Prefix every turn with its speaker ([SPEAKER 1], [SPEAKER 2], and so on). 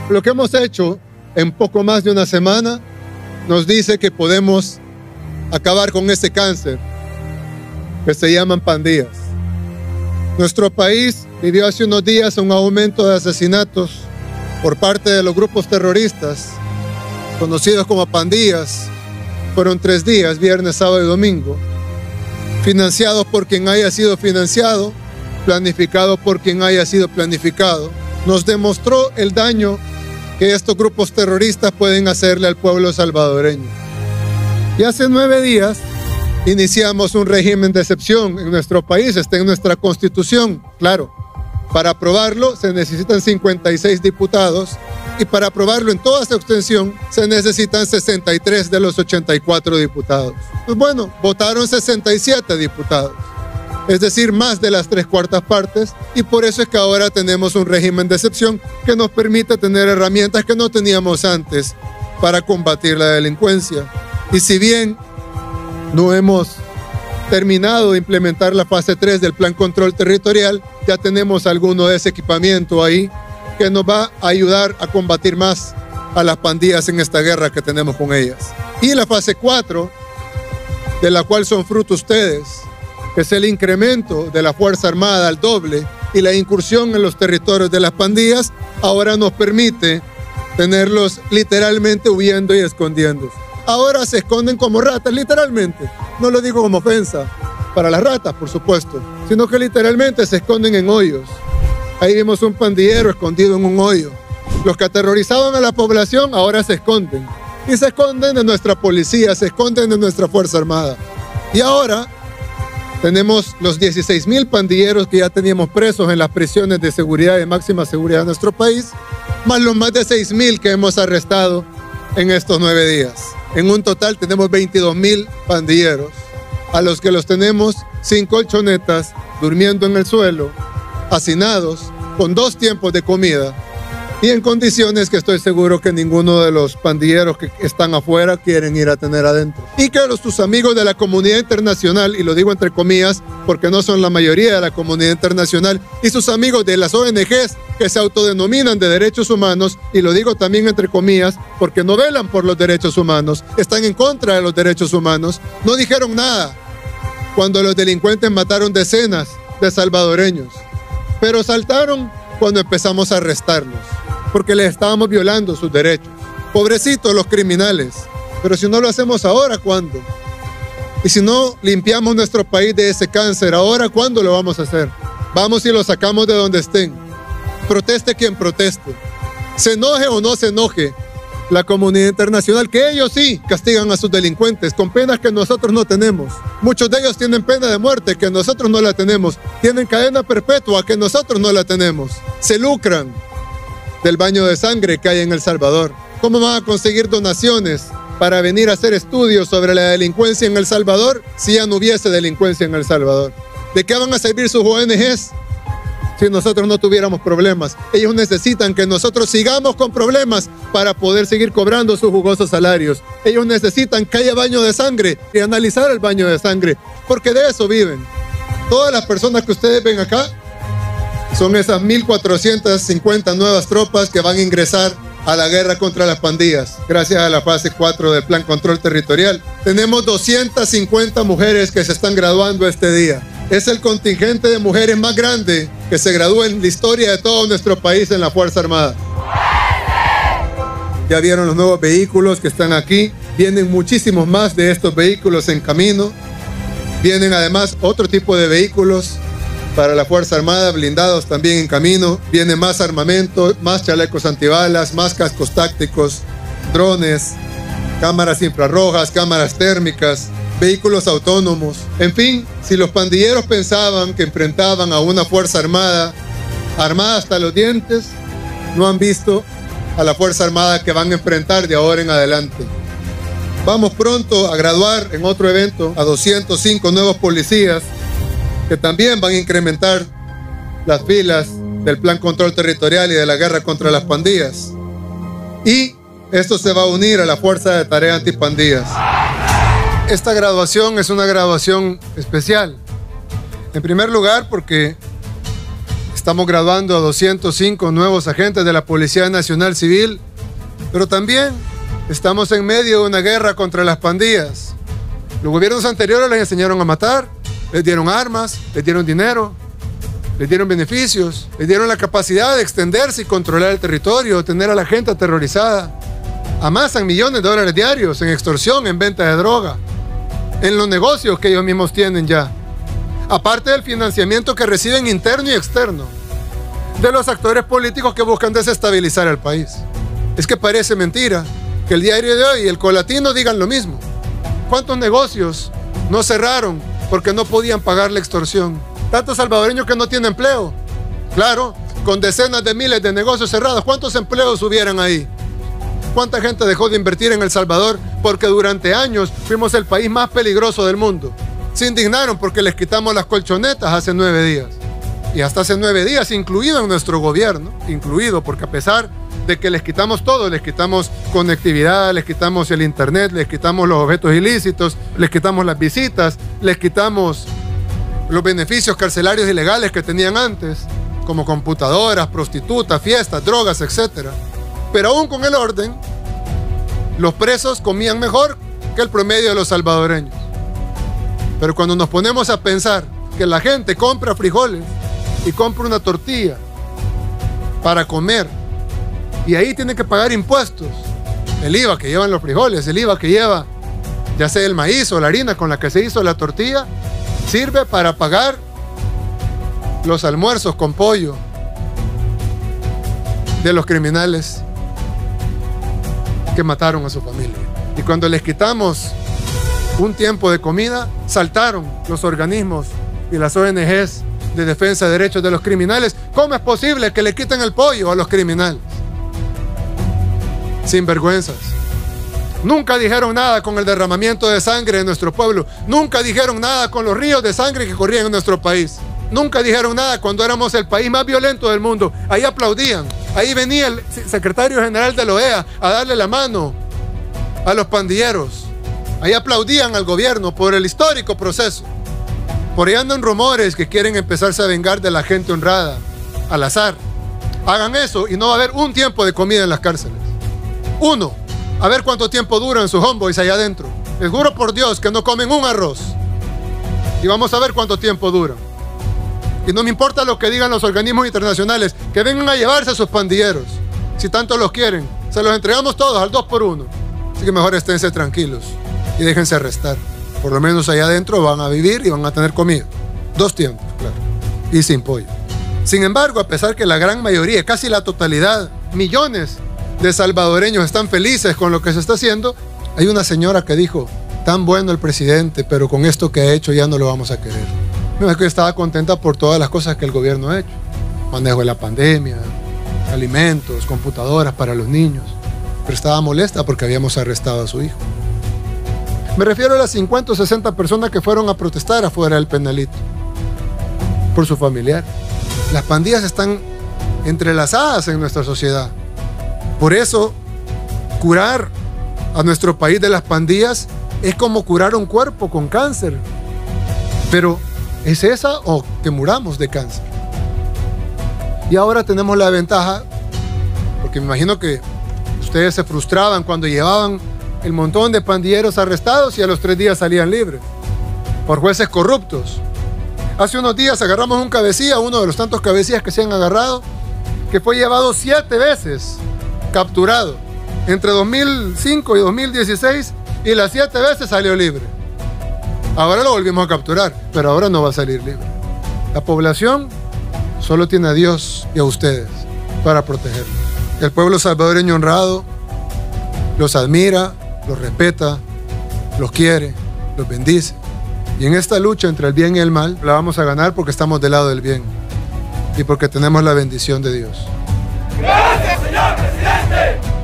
[SPEAKER 1] Lo que hemos hecho en poco más de una semana nos dice que podemos acabar con ese cáncer que se llaman pandillas. Nuestro país vivió hace unos días un aumento de asesinatos por parte de los grupos terroristas, conocidos como pandillas. Fueron 3 días, viernes, sábado y domingo, financiados por quien haya sido financiado, planificado por quien haya sido planificado. Nos demostró el daño que estos grupos terroristas pueden hacerle al pueblo salvadoreño. Y hace 9 días iniciamos un régimen de excepción en nuestro país, está en nuestra Constitución, claro. Para aprobarlo se necesitan 56 diputados y para aprobarlo en toda su extensión se necesitan 63 de los 84 diputados. Pues bueno, votaron 67 diputados, es decir, más de las 3/4 partes, y por eso es que ahora tenemos un régimen de excepción que nos permite tener herramientas que no teníamos antes para combatir la delincuencia. Y si bien no hemos terminado de implementar la fase 3 del Plan Control Territorial, ya tenemos alguno de ese equipamiento ahí que nos va a ayudar a combatir más a las pandillas en esta guerra que tenemos con ellas. Y la fase 4, de la cual son fruto ustedes, que es el incremento de la Fuerza Armada al doble y la incursión en los territorios de las pandillas, ahora nos permite tenerlos literalmente huyendo y escondiéndose. Ahora se esconden como ratas, literalmente. No lo digo como ofensa para las ratas, por supuesto, sino que literalmente se esconden en hoyos. Ahí vimos un pandillero escondido en un hoyo. Los que aterrorizaban a la población ahora se esconden. Y se esconden de nuestra policía, se esconden de nuestra Fuerza Armada. Y ahora tenemos los 16,000 pandilleros que ya teníamos presos en las prisiones de seguridad y de máxima seguridad de nuestro país, más los más de 6,000 que hemos arrestado en estos 9 días. En un total tenemos 22,000 pandilleros, a los que los tenemos sin colchonetas, durmiendo en el suelo, hacinados, con 2 tiempos de comida y en condiciones que estoy seguro que ninguno de los pandilleros que están afuera quieren ir a tener adentro. Y que sus amigos de la comunidad internacional, y lo digo entre comillas porque no son la mayoría de la comunidad internacional, y sus amigos de las ONGs que se autodenominan de derechos humanos, y lo digo también entre comillas porque no velan por los derechos humanos, están en contra de los derechos humanos, no dijeron nada cuando los delincuentes mataron decenas de salvadoreños, pero saltaron cuando empezamos a arrestarlos, porque les estábamos violando sus derechos. Pobrecitos los criminales, pero si no lo hacemos ahora, ¿cuándo? Y si no limpiamos nuestro país de ese cáncer, ahora, ¿cuándo lo vamos a hacer? Vamos y lo sacamos de donde estén. Proteste quien proteste. Se enoje o no se enoje la comunidad internacional, que ellos sí castigan a sus delincuentes con penas que nosotros no tenemos. Muchos de ellos tienen pena de muerte que nosotros no la tenemos. Tienen cadena perpetua que nosotros no la tenemos. Se lucran del baño de sangre que hay en El Salvador. ¿Cómo van a conseguir donaciones para venir a hacer estudios sobre la delincuencia en El Salvador si ya no hubiese delincuencia en El Salvador? ¿De qué van a servir sus ONGs si nosotros no tuviéramos problemas? Ellos necesitan que nosotros sigamos con problemas para poder seguir cobrando sus jugosos salarios. Ellos necesitan que haya baño de sangre y analizar el baño de sangre, porque de eso viven. Todas las personas que ustedes ven acá son esas 1,450 nuevas tropas que van a ingresar a la guerra contra las pandillas, gracias a la fase 4 del Plan Control Territorial. Tenemos 250 mujeres que se están graduando este día. Es el contingente de mujeres más grande que se gradúa en la historia de todo nuestro país en la Fuerza Armada. Ya vieron los nuevos vehículos que están aquí. Vienen muchísimos más de estos vehículos en camino. Vienen además otro tipo de vehículos para la Fuerza Armada, blindados también en camino. Viene más armamento, más chalecos antibalas, más cascos tácticos, drones, cámaras infrarrojas, cámaras térmicas, vehículos autónomos. En fin, si los pandilleros pensaban que enfrentaban a una Fuerza Armada armada hasta los dientes, no han visto a la Fuerza Armada que van a enfrentar de ahora en adelante. Vamos pronto a graduar en otro evento a 205 nuevos policías que también van a incrementar las filas del Plan Control Territorial y de la guerra contra las pandillas. Y esto se va a unir a la Fuerza de Tarea Antipandillas. Esta graduación es una graduación especial. En primer lugar, porque Estamos graduando a 205 nuevos agentes de la Policía Nacional Civil, pero también estamos en medio de una guerra contra las pandillas. Los gobiernos anteriores les enseñaron a matar, les dieron armas, les dieron dinero, les dieron beneficios, les dieron la capacidad de extenderse y controlar el territorio, tener a la gente aterrorizada. Amasan millones de dólares diarios en extorsión, en venta de droga, en los negocios que ellos mismos tienen ya. Aparte del financiamiento que reciben interno y externo de los actores políticos que buscan desestabilizar el país. Es que parece mentira que el diario de hoy y el Colatino digan lo mismo. ¿Cuántos negocios no cerraron porque no podían pagar la extorsión? Tantos salvadoreños que no tienen empleo. Claro, con decenas de miles de negocios cerrados, ¿cuántos empleos hubieran ahí? ¿Cuánta gente dejó de invertir en El Salvador porque durante años fuimos el país más peligroso del mundo? Se indignaron porque les quitamos las colchonetas hace 9 días. Y hasta hace 9 días, incluido en nuestro gobierno, incluido porque a pesar de que les quitamos todo, les quitamos conectividad, les quitamos el internet, les quitamos los objetos ilícitos, les quitamos las visitas, les quitamos los beneficios carcelarios ilegales que tenían antes, como computadoras, prostitutas, fiestas, drogas, etc. Pero aún con el orden, los presos comían mejor que el promedio de los salvadoreños. Pero cuando nos ponemos a pensar que la gente compra frijoles y compra una tortilla para comer, y ahí tiene que pagar impuestos, el IVA que llevan los frijoles, el IVA que lleva ya sea el maíz o la harina con la que se hizo la tortilla, sirve para pagar los almuerzos con pollo de los criminales que mataron a su familia. Y cuando les quitamos un tiempo de comida, saltaron los organismos y las ONGs de defensa de derechos de los criminales. ¿Cómo es posible que le quiten el pollo a los criminales? Sinvergüenzas. Nunca dijeron nada con el derramamiento de sangre de nuestro pueblo. Nunca dijeron nada con los ríos de sangre que corrían en nuestro país. Nunca dijeron nada cuando éramos el país más violento del mundo. Ahí aplaudían. Ahí venía el secretario general de la OEA a darle la mano a los pandilleros. Ahí aplaudían al gobierno por el histórico proceso. Por ahí andan rumores que quieren empezarse a vengar de la gente honrada, al azar. Hagan eso y no va a haber un tiempo de comida en las cárceles. Uno. A ver cuánto tiempo duran sus homeboys allá adentro. Les juro por Dios que no comen un arroz. Y vamos a ver cuánto tiempo duran. Y no me importa lo que digan los organismos internacionales, que vengan a llevarse a sus pandilleros. Si tanto los quieren, se los entregamos todos al 2 por 1. Así que mejor esténse tranquilos y déjense arrestar. Por lo menos allá adentro van a vivir y van a tener comida. 2 tiempos, claro. Y sin pollo. Sin embargo, a pesar que la gran mayoría, casi la totalidad, millones de salvadoreños están felices con lo que se está haciendo, hay una señora que dijo, tan bueno el presidente, pero con esto que ha hecho ya no lo vamos a querer. No, es que estaba contenta por todas las cosas que el gobierno ha hecho. Manejo de la pandemia, alimentos, computadoras para los niños. Pero estaba molesta porque habíamos arrestado a su hijo. Me refiero a las 50 o 60 personas que fueron a protestar afuera del penalito por su familiar. Las pandillas están entrelazadas en nuestra sociedad. Por eso, curar a nuestro país de las pandillas es como curar un cuerpo con cáncer. Pero, ¿es esa o que muramos de cáncer? Y ahora tenemos la ventaja, porque me imagino que ustedes se frustraban cuando llevaban el montón de pandilleros arrestados y a los 3 días salían libres por jueces corruptos. Hace unos días agarramos un cabecilla, uno de los tantos cabecillas que se han agarrado, que fue llevado 7 veces capturado entre 2005 y 2016 y las 7 veces salió libre. Ahora lo volvimos a capturar, pero ahora no va a salir libre. La población solo tiene a Dios y a ustedes para protegerlos. El pueblo salvadoreño honrado los admira, los respeta, los quiere, los bendice. Y en esta lucha entre el bien y el mal la vamos a ganar porque estamos del lado del bien y porque tenemos la bendición de Dios.
[SPEAKER 2] ¡Gracias, señor presidente!